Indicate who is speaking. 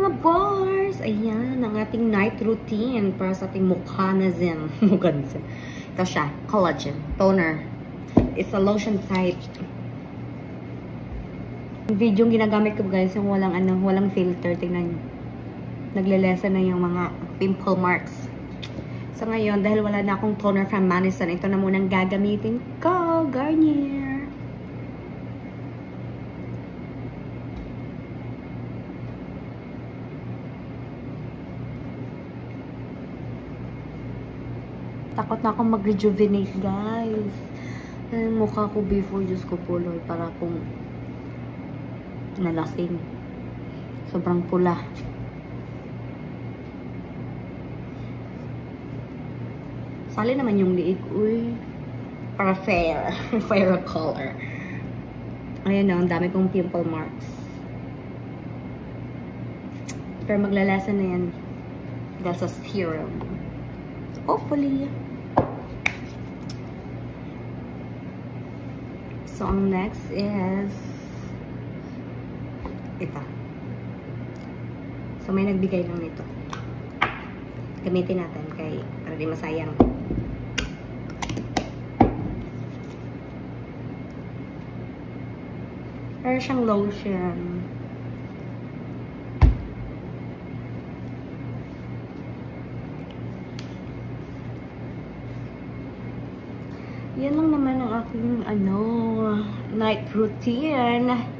Speaker 1: mga bars! Ayan, ang ating night routine para sa ating mukhanazin. Mukhanazin. Ito siya, collagen, toner. It's a lotion type. Yung video yung ginagamit ko guys, yung walang filter. Tingnan nyo. Naglelesa na yung mga pimple marks. So ngayon, dahil wala na akong toner from Madison, ito na munang gagamitin ko, Garnier. Takot na akong mag-rejuvenate, guys. Yung mukha ko before, Diyos ko po, Lord, para akong nalasing. Sobrang pula. Sali naman yung liig, uy. Para fair. Fair color. Ayan na, ang dami kong pimple marks. Pero maglalasa na yan. Dahil sa serum. Hopefully. So, ang next is ito. So, may nagbigay lang nito. Gamitin natin para di masayang. Pero siyang lotion. Yan lang naman ang aking night routine.